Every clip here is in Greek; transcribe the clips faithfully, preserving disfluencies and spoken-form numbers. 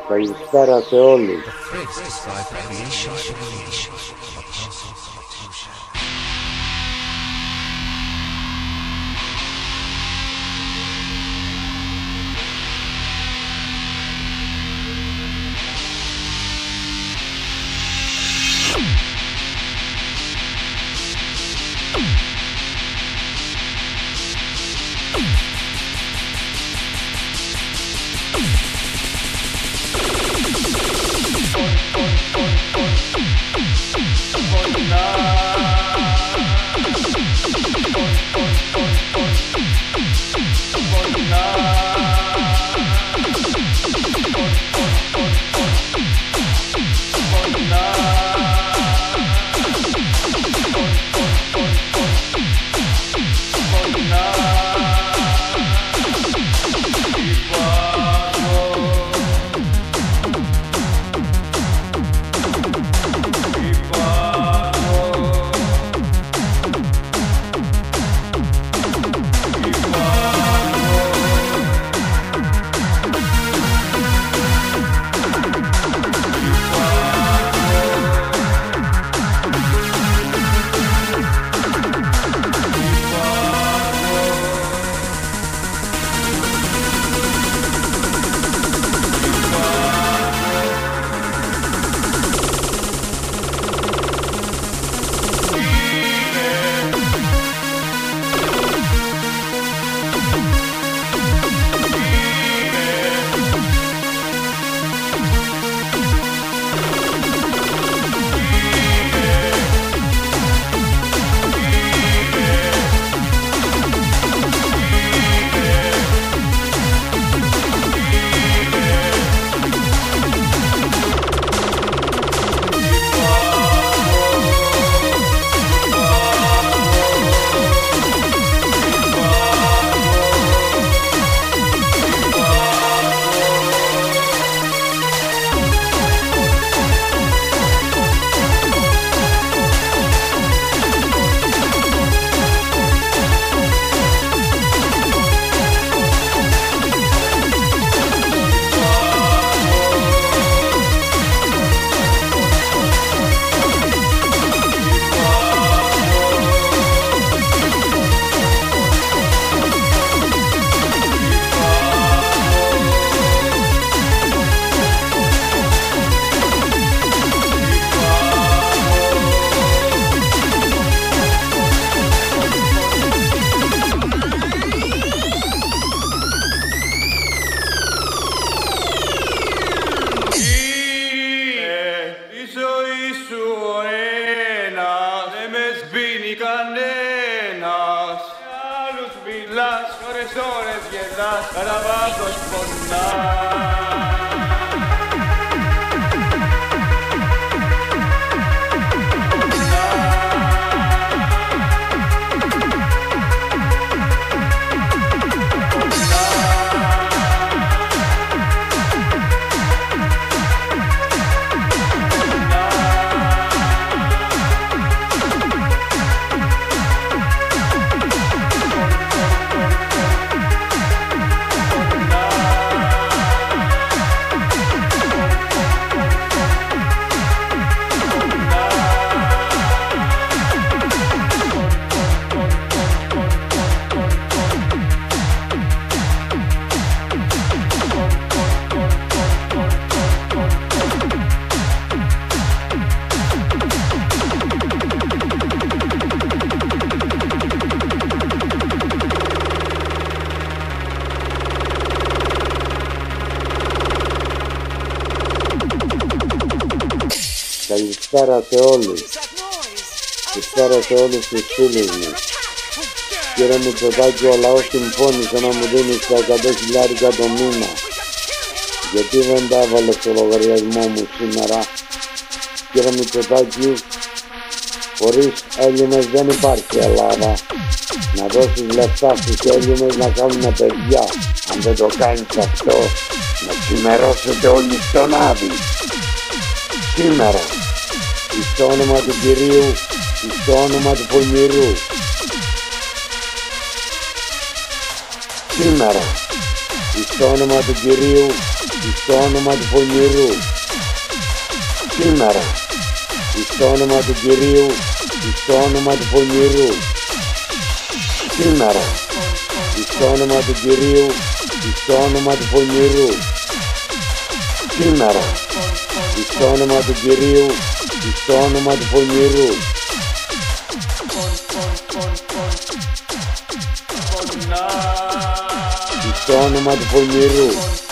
Καλησπέρα σε όλους. Κανένας σε άλλους μιλάς, ώρες ώρες γελάς, καραβάτος πονάς. Καλησπέρα σε όλους. Καλησπέρα σε όλους τους φίλους μου. Κύριε Μητσοτάκη, ο λαός συμφώνησε να μου δίνει τα εκατό χιλιάρικα το μήνα. Γιατί δεν τα έβαλε στο λογαριασμό μου σήμερα? Κύριε Μητσοτάκη, χωρίς Έλληνες δεν υπάρχει Ελλάδα. Να δώσεις λεφτά στους Έλληνες να κάνουν παιδιά. Αν δεν το κάνεις αυτό, να ξημερώσετε όλοι στον Άδη. Σήμερα, στο όνομα του Κυρίου, στο όνομα του Πολμηρού. Σήμερα, στο όνομα του Κυρίου, στο όνομα του πονηρού, σήμερα, στο όνομα του Κυρίου, στο όνομα του πονηρού, σήμερα, στο όνομα του Κυρίου, στο όνομα του πονηρού, σήμερα, στο όνομα του Κυρίου, στο όνομα του πονηρού, στο όνομα του πονηρού,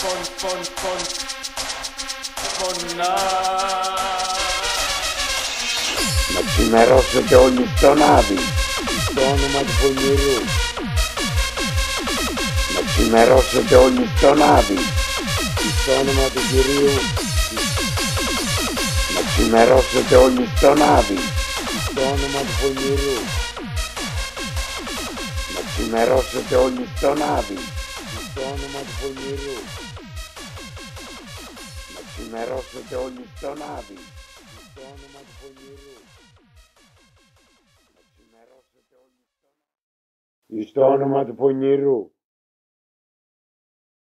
να ξημερώσετε όλοι στον Άδη, στο όνομα του πονηρού, να ξημερώσετε όλοι στον Άδη, στο όνομα του Κυρίου, να ξημερώσετε όλοι στον Άδη, στο όνομα του πονηρού, να ξημερώσετε όλοι στον Άδη, στο όνομα του πονηρού, να ξημερώσετε όλοι στον Άδη, στο όνομα του πονηρού, να ξημερώσετε όλοι στον Άδη, στο όνομα του πονηρού.